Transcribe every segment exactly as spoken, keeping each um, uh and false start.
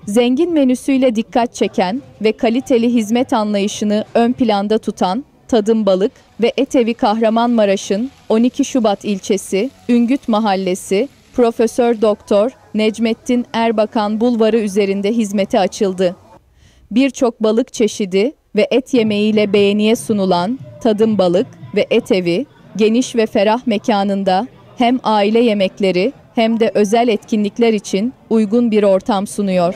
Zengin menüsüyle dikkat çeken ve kaliteli hizmet anlayışını ön planda tutan Tadım Balık ve Et Evi Kahramanmaraş'ın on iki Şubat ilçesi Üngüt Mahallesi Profesör Doktor Necmettin Erbakan Bulvarı üzerinde hizmete açıldı. Birçok balık çeşidi ve et yemeğiyle beğeniye sunulan Tadım Balık ve Et Evi, geniş ve ferah mekanında hem aile yemekleri hem de özel etkinlikler için uygun bir ortam sunuyor.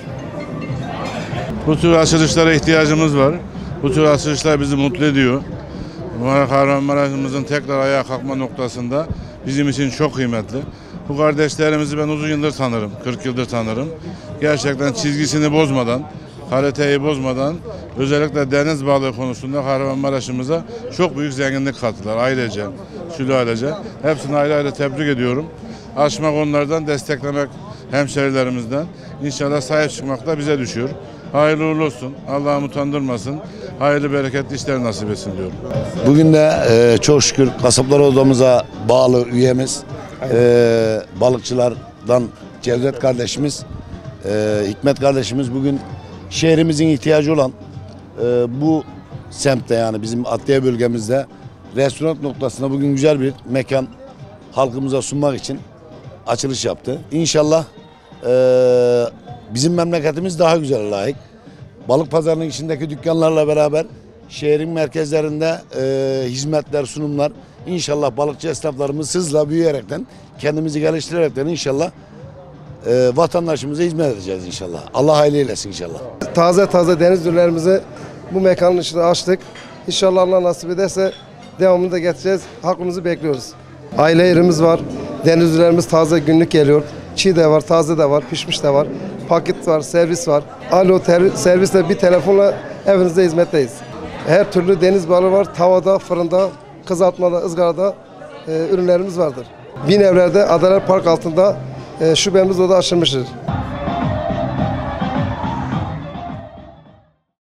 Bu tür açılışlara ihtiyacımız var. Bu tür açılışlar bizi mutlu ediyor. Kahramanmaraş'ımızın tekrar ayağa kalkma noktasında bizim için çok kıymetli. Bu kardeşlerimizi ben uzun yıldır tanırım, kırk yıldır tanırım. Gerçekten çizgisini bozmadan, kaliteyi bozmadan, özellikle deniz balığı konusunda Kahramanmaraş'ımıza çok büyük zenginlik kattılar ailece, sülalece. Hepsini ayrı ayrı tebrik ediyorum. Açmak onlardan, desteklemek hemşerilerimizden. İnşallah sahip çıkmak da bize düşüyor. Hayırlı uğurlu olsun. Allah'ım utandırmasın. Hayırlı bereketli işler nasip etsin diyorum. Bugün de e, çok şükür Kasaplar Odamıza bağlı üyemiz, e, balıkçılardan Cevdet kardeşimiz, e, Hikmet kardeşimiz bugün şehrimizin ihtiyacı olan e, bu semtte, yani bizim Adliye bölgemizde restoran noktasında bugün güzel bir mekan halkımıza sunmak için açılış yaptı. İnşallah e, bizim memleketimiz daha güzel layık. Balık pazarının içindeki dükkanlarla beraber şehrin merkezlerinde e, hizmetler, sunumlar, inşallah balıkçı esnaflarımız hızla büyüyerekten, kendimizi geliştirerekten inşallah e, vatandaşımıza hizmet edeceğiz inşallah. Allah hayırlı eylesin inşallah. Taze taze deniz ürünlerimizi bu mekanın içinde açtık. İnşallah Allah nasip ederse devamını da getireceğiz. Halkımızı bekliyoruz. Aile yerimiz var. Deniz ürünlerimiz taze günlük geliyor. Çiğ de var, taze de var, pişmiş de var. Paket var, servis var. Alo servisle bir telefonla evinizde hizmetteyiz. Her türlü deniz balığı var. Tavada, fırında, kızartmada, ızgarada e, ürünlerimiz vardır. Bin evlerde Adalet Park altında e, şubemiz orada açılmıştır.